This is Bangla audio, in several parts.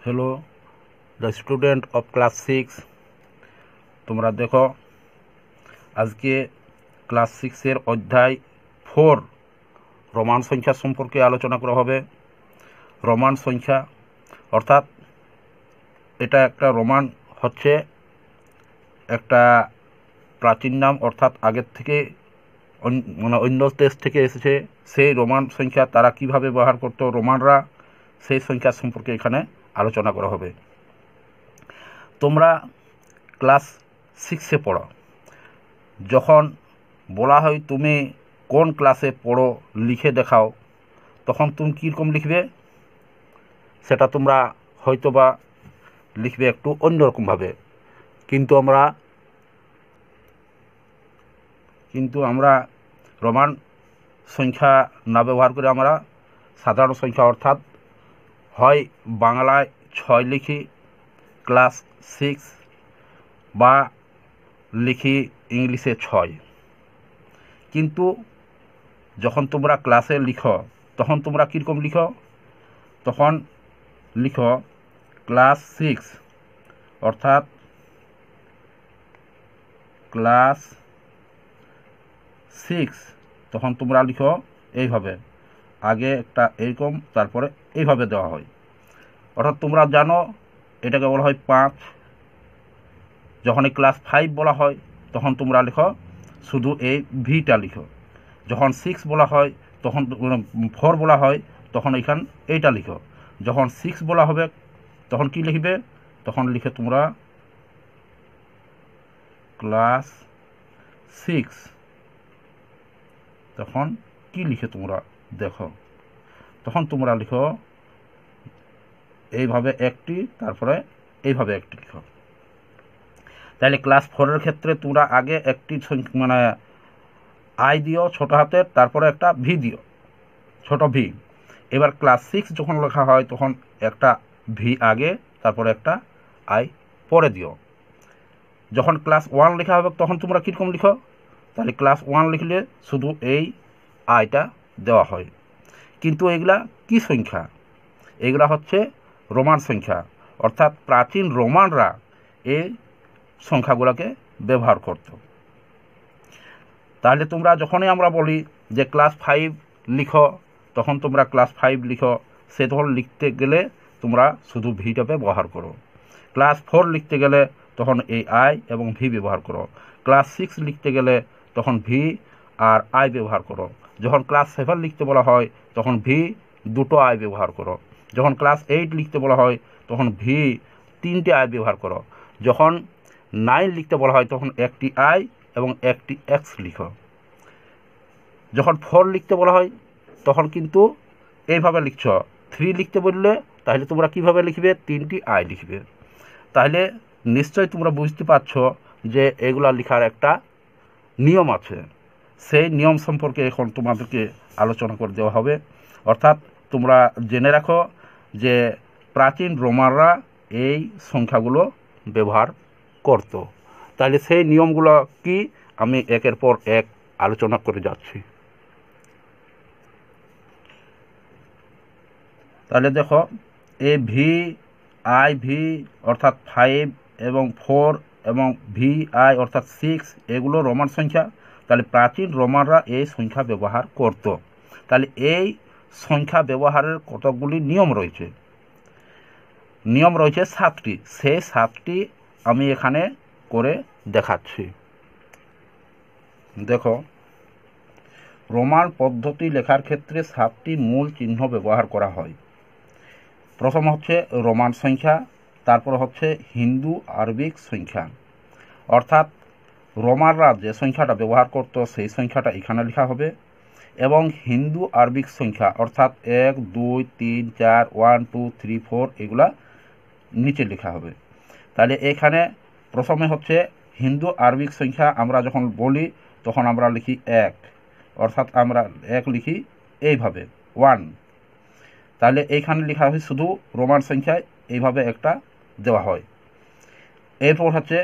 Hello the student of class 6 তোমরা দেখো আজকে ক্লাস 6 এর অধ্যায় 4 রোমান সংখ্যা সম্পর্কে আলোচনা করা হবে। রোমান সংখ্যা অর্থাৎ এটা একটা রোমান হচ্ছে একটা প্রাচীন নাম, অর্থাৎ আগের থেকে অন্য দেশ থেকে এসেছে। সেই রোমান সংখ্যা তারা কিভাবে ব্যবহার করত রোমানরা, সেই সংখ্যা সম্পর্কে এখানে আলোচনা করা হবে। তোমরা ক্লাস 6-এ পড়ো, যখন বলা হয় তুমি কোন ক্লাসে পড়ো লিখে দেখাও, তখন তুমি কীরকম লিখবে সেটা তোমরা হয়তোবা লিখবে একটু অন্যরকমভাবে। কিন্তু আমরা রোমান সংখ্যা না ব্যবহার করে আমরা সাধারণ সংখ্যা অর্থাৎ হয় বাংলায় 6 লিখি ক্লাস 6 বা লিখি ইংলিশে 6। কিন্তু যখন তোমরা ক্লাসে লিখো তখন তোমরা কীরকম লিখো? তখন লিখো ক্লাস 6 অর্থাৎ ক্লাস 6, তখন তোমরা লিখো এইভাবে, আগে একটা এইরকম তারপরে এইভাবে দেওয়া হয়। অর্থাৎ তোমরা জানো এটাকে বলা হয় 5। যখন এই ক্লাস 5 বলা হয় তখন তোমরা লিখো শুধু এই ভিটা লিখো। যখন 6 বলা হয় তখন 4 বলা হয় তখন এইখান এইটা লিখো। যখন 6 বলা হবে তখন কি লিখবে? তখন লিখে তোমরা ক্লাস 6, তখন কি লিখে তোমরা দেখো, তখন তোমরা লিখো এইভাবে একটি, তারপরে এইভাবে একটি লিখো। তাহলে ক্লাস 4-এর ক্ষেত্রে তোমরা আগে একটি আই দিও ছোট হাতের, তারপরে একটা ভি দিও ছোট ভি। এবার ক্লাস 6 যখন লেখা হয় তখন একটা ভি আগে, তারপরে একটা আই পরে দিও। যখন ক্লাস 1 লেখা হবে তখন তোমরা কীরকম লিখো? তাহলে ক্লাস 1 লিখলে শুধু এই আইটা দেওয়া হয়। কিন্তু এগুলা কি সংখ্যা? এগুলা হচ্ছে রোমান সংখ্যা, অর্থাৎ প্রাচীন রোমানরা এই সংখ্যাগুলোকে ব্যবহার করত। তাহলে তোমরা যখনই আমরা বলি যে ক্লাস 5 লিখো, তখন তোমরা ক্লাস 5 লিখো, সে তখন লিখতে গেলে তোমরা শুধু ভিটাকে ব্যবহার করো। ক্লাস 4 লিখতে গেলে তখন এই আই এবং ভি ব্যবহার করো। ক্লাস 6 লিখতে গেলে তখন ভি আর আই ব্যবহার করো। যখন ক্লাস 7 লিখতে বলা হয় তখন ভি দুটো আই ব্যবহার করো। যখন ক্লাস 8 লিখতে বলা হয় তখন ভি 3টে আই ব্যবহার করো। যখন 9 লিখতে বলা হয় তখন একটি আই এবং একটি এক্স লিখো। যখন 4 লিখতে বলা হয় তখন কিন্তু এইভাবে লিখছ। 3 লিখতে বললে তাহলে তোমরা কিভাবে লিখবে? 3টি আই লিখবে। তাহলে নিশ্চয়ই তোমরা বুঝতে পারছো যে এগুলা লেখার একটা নিয়ম আছে। সেই নিয়ম সম্পর্কে এখন তোমাদেরকে আলোচনা করে দেওয়া হবে। অর্থাৎ তোমরা জেনে রাখো যে প্রাচীন রোমানরা এই সংখ্যাগুলো ব্যবহার করত। তাহলে সেই নিয়মগুলো কি আমি একের পর এক আলোচনা করে যাচ্ছি। তাহলে দেখো এই ভি আই ভি অর্থাৎ 5 এবং 4 এবং ভি আই অর্থাৎ 6 এগুলো রোমান সংখ্যা। তাহলে প্রাচীন রোমানরা এই সংখ্যা ব্যবহার করত। তাহলে এই সংখ্যা ব্যবহারের কতগুলি নিয়ম রয়েছে? নিয়ম রয়েছে 7টি। সেই 7টি আমি এখানে করে দেখাচ্ছি। দেখো, রোমান পদ্ধতি লেখার ক্ষেত্রে 7টি মূল চিহ্ন ব্যবহার করা হয়। প্রথম হচ্ছে রোমান সংখ্যা, তারপর হচ্ছে হিন্দু আরবিক সংখ্যা। অর্থাৎ রোমানরা যে সংখ্যাটা ব্যবহার করত সেই সংখ্যাটা এখানে লেখা হবে, এবং হিন্দু আরবিক সংখ্যা অর্থাৎ 1 2 3 4 1 2 3 4 এগুলা নিচে লেখা হবে। তাহলে এখানে প্রথমে হচ্ছে হিন্দু আরবিক সংখ্যা। আমরা যখন বলি তখন আমরা লিখি 1, অর্থাৎ আমরা 1 লিখি এইভাবে 1। তাহলে এইখানে লেখা হয় শুধু রোমান সংখ্যায় এইভাবে একটা দেওয়া হয়। এরপর হচ্ছে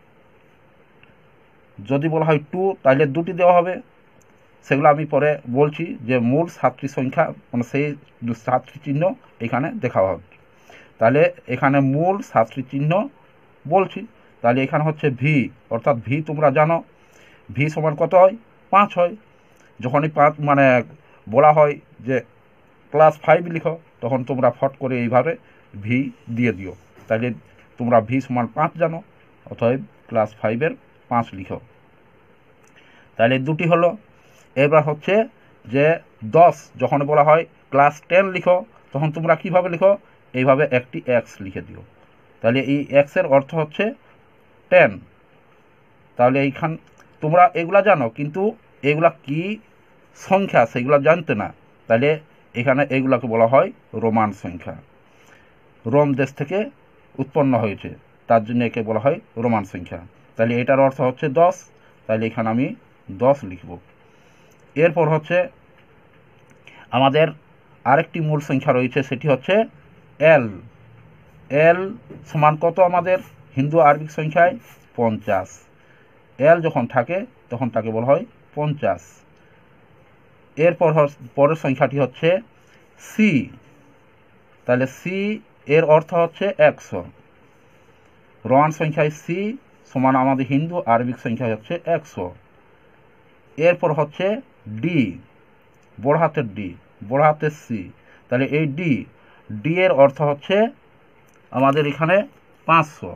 যদি বলা হয় 2 তাহলে 2টি দেওয়া হবে। সেগুলো আমি পরে বলছি যে মূল 7টি সংখ্যা সেই 7টি চিহ্ন এখানে দেখা হবে। তাহলে এখানে মূল 7টি চিহ্ন বলছি। তাহলে এখানে হচ্ছে ভি, অর্থাৎ ভি তোমরা জানো ভি সমান কত হয়, 5 হয়। যখনই 5 মানে বলা হয় যে ক্লাস 5 লিখো, তখন তোমরা ফট করে এইভাবে ভি দিয়ে দিও। তাহলে তোমরা ভি সমান 5 জানো, অতএব ক্লাস 5-এর 5 লিখো। তাহলে দুটি হলো। এবার হচ্ছে যে 10 যখন বলা হয় ক্লাস 10 লিখো, তখন তোমরা কিভাবে লিখো, এইভাবে একটি এক্স লিখে দিও। তাহলে এই এক্সের অর্থ হচ্ছে 10। তাহলে এইখান তোমরা এগুলা জানো, কিন্তু এগুলা কি সংখ্যা সেগুলো জানতে না। তাহলে এখানে এগুলাকে বলা হয় রোমান সংখ্যা। রোম দেশ থেকে উৎপন্ন হয়েছে, তার জন্য একে বলা হয় রোমান সংখ্যা। তাহলে এটার অর্থ হচ্ছে 10। তাহলে এখানে আমি 10 লিখব। এরপর হচ্ছে আমাদের আরেকটি মূল সংখ্যা রয়েছে, সেটি হচ্ছে এল। এল সমান কত আমাদের হিন্দু আরবিক সংখ্যায় 50। এল যখন থাকে তখন তাকে বলা হয় 50। এরপর পরের সংখ্যাটি হচ্ছে সি। তাহলে সি এর অর্থ হচ্ছে 100। রোমান সংখ্যায় সি সমান আমাদের হিন্দু আরবিক সংখ্যায় হচ্ছে 100। এরপর হচ্ছে ডি, বড় হাতের ডি, বড় হাতের সি। তাহলে এই ডি, ডি এর অর্থ হচ্ছে আমাদের এখানে 500।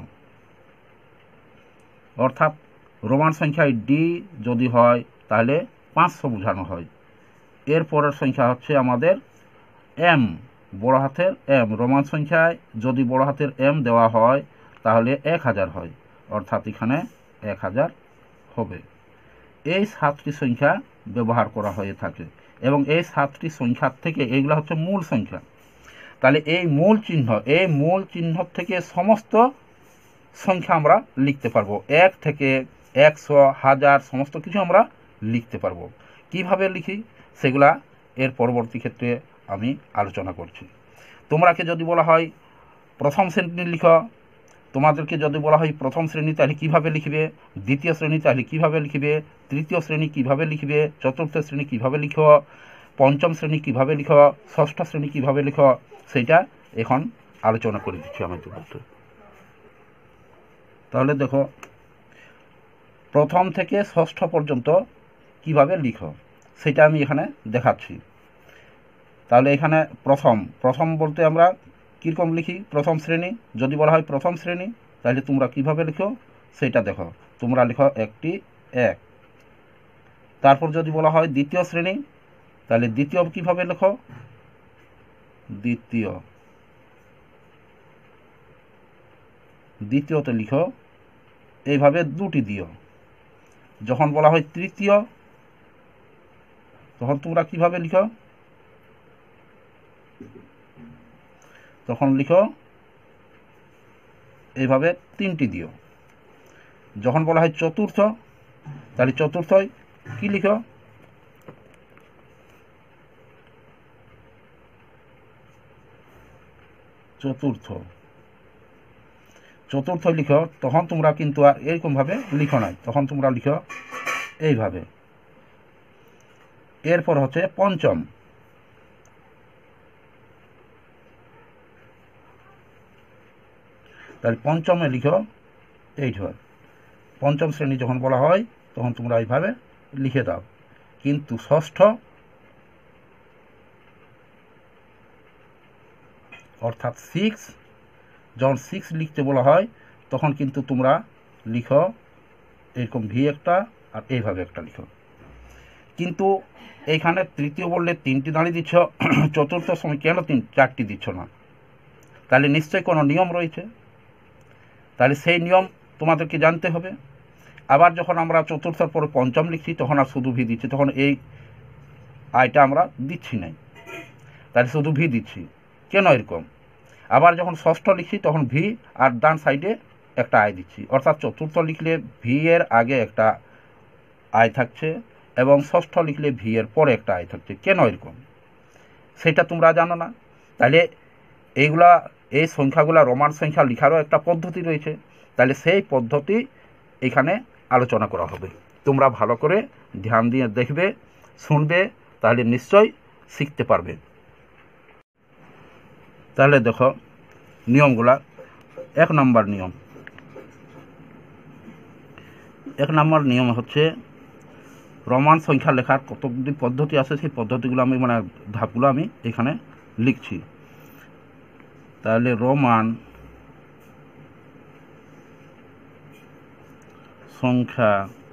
অর্থাৎ রোমান সংখ্যায় ডি যদি হয় তাহলে 500 বোঝানো হয়। এরপরের সংখ্যা হচ্ছে আমাদের এম, বড় হাতের এম। রোমান সংখ্যায় যদি বড় হাতের এম দেওয়া হয় তাহলে 1000 হয়, অর্থাৎ এখানে 1000 হবে। এই 7টি সংখ্যা ব্যবহার করা হয়ে থাকে এবং এই 7টি সংখ্যার থেকে এইগুলো হচ্ছে মূল সংখ্যা। তাহলে এই মূল চিহ্ন থেকে সমস্ত সংখ্যা আমরা লিখতে পারবো। 1 থেকে 100, 1000 সমস্ত কিছু আমরা লিখতে পারবো। কিভাবে লিখি সেগুলা এর পরবর্তী ক্ষেত্রে আমি আলোচনা করছি। তোমরাকে যদি বলা হয় প্রথম শ্রেণী লিখো, তোমাদেরকে যদি বলা হয় প্রথম শ্রেণী তাহলে কিভাবে লিখবে, দ্বিতীয় শ্রেণী তাহলে কিভাবে লিখবে, তৃতীয় শ্রেণী কিভাবে লিখবে, চতুর্থ শ্রেণী কিভাবে লিখো, পঞ্চম শ্রেণী কিভাবে লিখো, ষষ্ঠ শ্রেণী কিভাবে লিখো, সেটা এখন আলোচনা করে দিচ্ছি আমি তোমাদের। তাহলে দেখো প্রথম থেকে ষষ্ঠ পর্যন্ত কিভাবে লিখো সেটা আমি এখানে দেখাচ্ছি। তাহলে এখানে প্রথম বলতে আমরা কীরকম লিখি, প্রথম শ্রেণী। যদি বলা হয় প্রথম শ্রেণী তাহলে তোমরা কিভাবে লিখো সেটা দেখো। তোমরা লিখো একটি 1। তারপর যদি বলা হয় দ্বিতীয় শ্রেণী তাহলে দ্বিতীয় কিভাবে লিখো, দ্বিতীয়তে লিখো এইভাবে 2টি দিও। যখন বলা হয় তৃতীয় তখন তোমরা কিভাবে লিখো, তখন লিখো এইভাবে 3টি দিও। যখন বলা হয় চতুর্থ তাহলে চতুর্থয় কি লিখো, চতুর্থ লিখো। তখন তোমরা কিন্তু আর এইরকমভাবে লিখো নাই, তখন তোমরা লিখো এইভাবে। এরপর হচ্ছে পঞ্চম। তাহলে পঞ্চমে লিখো এইভাবে। পঞ্চম শ্রেণী যখন বলা হয় তখন তোমরা এইভাবে লিখে দাও। কিন্তু ষষ্ঠ অর্থাৎ 6, যখন 6 লিখতে বলা হয় তখন কিন্তু তোমরা লিখো এরকম ভি একটা আর এইভাবে একটা লিখো। কিন্তু এইখানে তৃতীয় বললে 3টি দাঁড়িয়ে দিচ্ছ, চতুর্থ সময় কেন 4টি দিচ্ছ না? তাহলে নিশ্চয়ই কোনো নিয়ম রয়েছে, তাহলে সেই নিয়ম তোমাদেরকে জানতে হবে। আবার যখন আমরা চতুর্থর পরে পঞ্চম লিখছি তখন আর শুধু ভি দিচ্ছি, তখন এই আয়টা আমরা দিচ্ছি নাই, তাহলে শুধু ভি দিচ্ছি। কেন এরকম? আবার যখন ষষ্ঠ লিখছি তখন ভি আর ডান সাইডে একটা আয় দিচ্ছি, অর্থাৎ চতুর্থ লিখলে ভি এর আগে একটা আয় থাকছে এবং ষষ্ঠ লিখলে ভি এর পরে একটা আয় থাকছে। কেন এরকম সেটা তোমরা জানো না। তাহলে এই সংখ্যাগুলা রোমান সংখ্যা লেখারও একটা পদ্ধতি রয়েছে, তাহলে সেই পদ্ধতি এখানে আলোচনা করা হবে। তোমরা ভালো করে ধ্যান দিয়ে দেখবে, শুনবে, তাহলে নিশ্চয়ই শিখতে পারবে। তাহলে দেখো নিয়মগুলা। 1 নম্বর নিয়ম, 1 নম্বর নিয়ম হচ্ছে রোমান সংখ্যা লেখার কতগুলি পদ্ধতি আছে, সেই পদ্ধতিগুলো আমি মানে ধাপগুলো আমি এখানে লিখছি। তাহলে রোমান সংখ্যা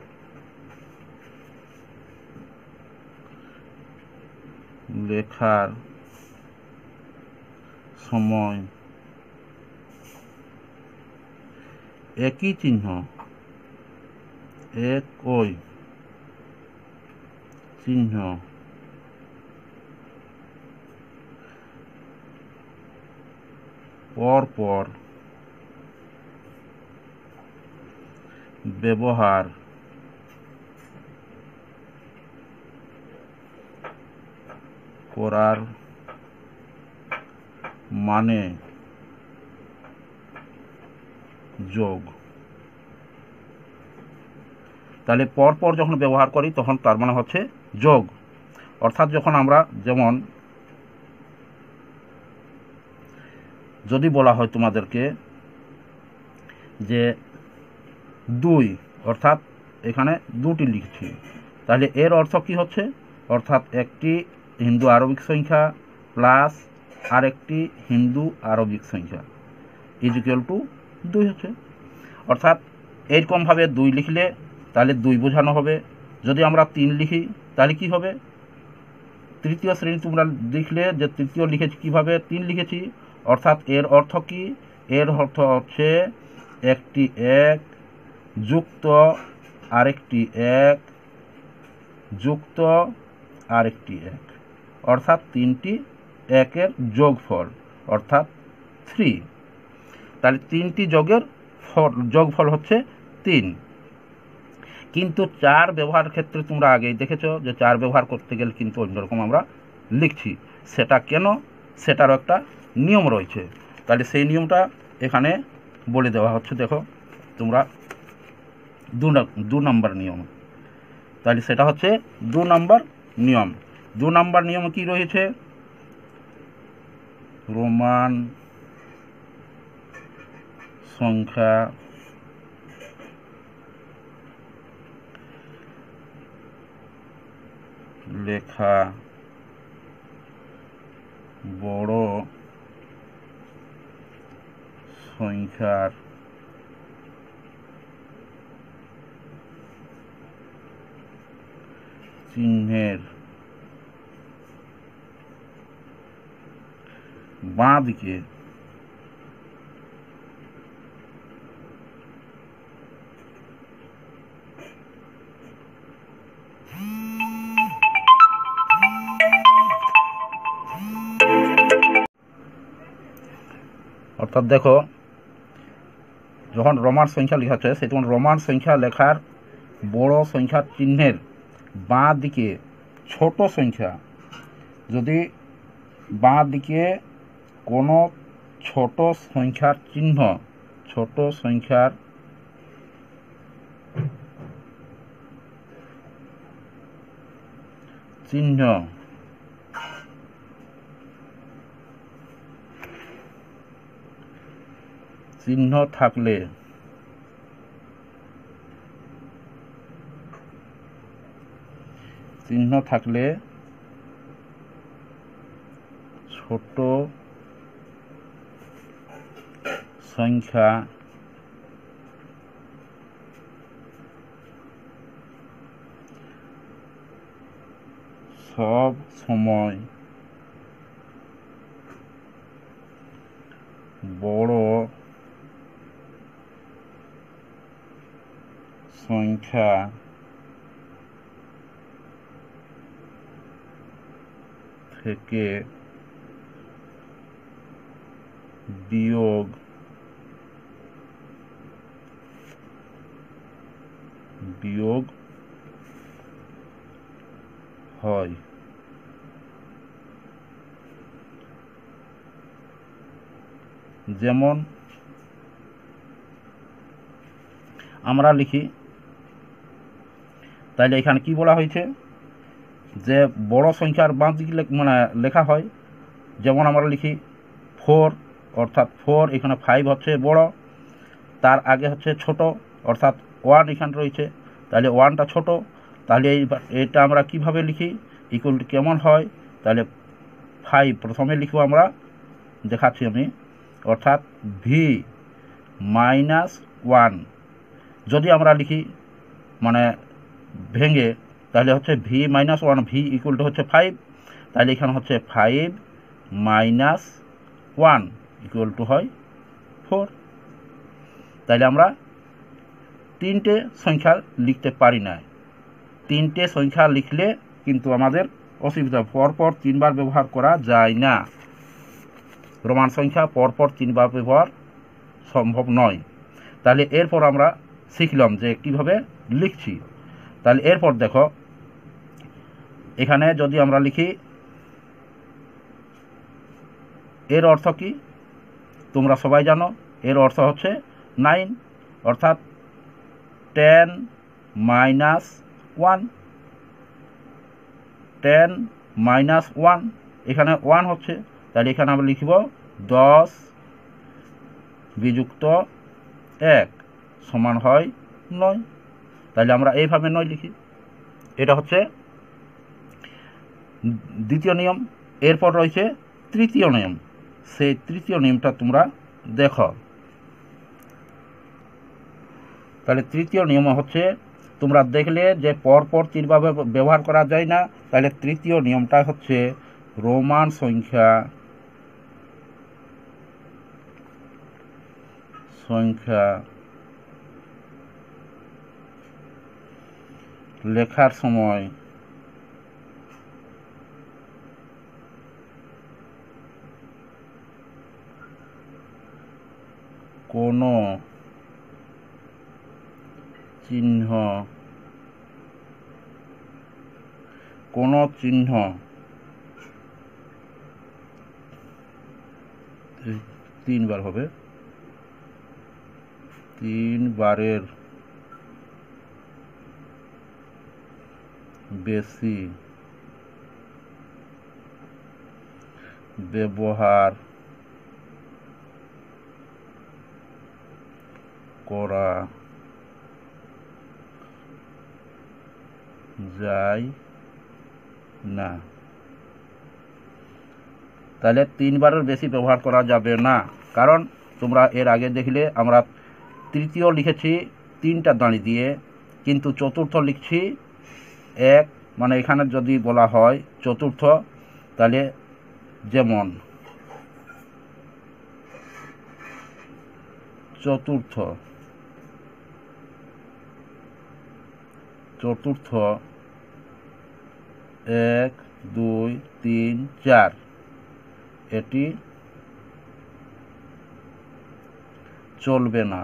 লেখার সময় একই চিহ্ন, একই চিহ্ন পরপর ব্যবহার করার মানে যোগ। তাহলে পরপর যখন ব্যবহার করি তখন তার মানে হচ্ছে যোগ। অর্থাৎ যখন আমরা যেমন যদি বলা হয় তোমাদেরকে যে 2, অর্থাৎ এখানে 2টি লিখছি, তাহলে এর অর্থ কি হচ্ছে, অর্থাৎ একটি হিন্দু আরবিক সংখ্যা প্লাস আরেকটি হিন্দু আরবিক সংখ্যা ইকুয়াল টু 2 হচ্ছে। অর্থাৎ এইরকমভাবে 2 লিখলে তাহলে 2 বোঝানো হবে। যদি আমরা 3 লিখি তাহলে কি হবে, তৃতীয় শ্রেণী তোমরা লিখলে যে তৃতীয় লিখেছি কিভাবে 3 লিখেছি, অর্থাৎ এর অর্থ কি, এর অর্থ হচ্ছে একটি 1 যুক্ত আরেকটি 1 যুক্ত আরেকটি 1, অর্থাৎ 3টি 1-এর যোগফল অর্থাৎ 3। তাহলে 3টি যোগফল হচ্ছে 3। কিন্তু 4 ব্যবহার ক্ষেত্রে তোমরা আগেই দেখেছ যে 4 ব্যবহার করতে গেলে কিন্তু অন্যরকম আমরা লিখছি। সেটা কেন, সেটারও একটা নিয়ম রয়েছে। তাহলে সেই নিয়মটা এখানে বলে দেওয়া হচ্ছে, দেখো তোমরা 2 নম্বর নিয়ম। তাহলে সেটা হচ্ছে 2 নম্বর নিয়ম। 2 নম্বর নিয়ম কি রয়েছে, রোমান সংখ্যা লেখা বড় সংখ্যার চিহ্নের বাঁ দিকে অর্থাৎ দেখো যখন রোমান সংখ্যা লেখা হচ্ছে সেই তখন রোমান সংখ্যা লেখার বড় সংখ্যার চিহ্নের বাঁ দিকে ছোট সংখ্যা, যদি বাঁ দিকে কোনো ছোট সংখ্যার চিহ্ন, ছোট সংখ্যার চিহ্ন থাকলে ছোট সংখ্যা সব সময় বড় সংখ্যা থেকে বিয়োগ হয়। যেমন আমরা লিখি, তাইলে এখানে কি বলা হয়েছে যে বড় সংখ্যার বাঁ দিকে মানে লেখা হয়। যেমন আমরা লিখি 4 অর্থাৎ 4, এখানে 5 হচ্ছে বড়, তার আগে হচ্ছে ছোট অর্থাৎ 1 এখানে রয়েছে, তাহলে 1টা ছোট। তাহলে এটা আমরা কিভাবে লিখি, ইকুয়াল টু কেমন হয়, তাহলে 5 প্রথমে লিখব আমরা, দেখাচ্ছি আমি, অর্থাৎ ভি মাইনাস 1 যদি আমরা লিখি মানে ভেঙে, তাহলে হচ্ছে v minus 1, v equal to হচ্ছে 5, তাহলে এখানে হচ্ছে 5 মাইনাস 1 ইকুয়াল টু হয় 4। তাহলে আমরা 3টে সংখ্যা লিখতে পারি না, 3টে সংখ্যা লিখলে কিন্তু আমাদের অসুবিধা, পরপর 3বার ব্যবহার করা যায় না, রোমান সংখ্যা পরপর 3বার ব্যবহার সম্ভব নয়। তাহলে এরপর আমরা শিখলাম যে কিভাবে লিখছি। তাহলে এরপর দেখো, এখানে যদি আমরা লিখি, এর অর্থ কি তোমরা সবাই জানো, এর অর্থ হচ্ছে 9, অর্থাৎ 10 মাইনাস 1, 10 মাইনাস 1, এখানে 1 হচ্ছে, তাহলে এখানে আমরা লিখব 10 বিযুক্ত 1 সমান হয় 9। তাহলে আমরা এইভাবে 9 লিখি, এটা হচ্ছে দ্বিতীয় নিয়ম। এরপর রয়েছে তৃতীয় নিয়ম, সেই তৃতীয় নিয়মটা তোমরা দেখো। তাহলে তৃতীয় নিয়ম হচ্ছে, তোমরা দেখলে যে পরপর 3বার ব্যবহার করা যায় না, তাহলে তৃতীয় নিয়মটা হচ্ছে রোমান সংখ্যা লেখার সময় কোনো চিহ্ন 3বার হবে, 3বারের বেশি ব্যবহার করা যায় না। তাহলে 3বারের বেশি ব্যবহার করা যাবে না, কারণ তোমরা এর আগে দেখলে আমরা তৃতীয় লিখেছি 3টা দাঁড়ি দিয়ে, কিন্তু চতুর্থ লিখছি 1, মানে এখানে যদি বলা হয় চতুর্থ, তাহলে যেমন চতুর্থ 1 2 3 4, এটি চলবে না।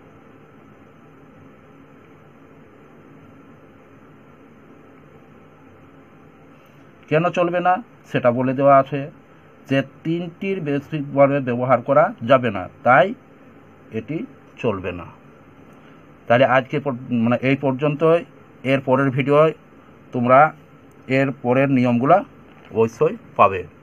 কেন চলবে না সেটা বলে দেওয়া আছে, যে 3টির বেশিভাবে ব্যবহার করা যাবে না, তাই এটি চলবে না। তাহলে আজকে মানে এই পর্যন্তই। এর পরের ভিডিওয় তোমরা এর পরের নিয়মগুলা অবশ্যই পাবে।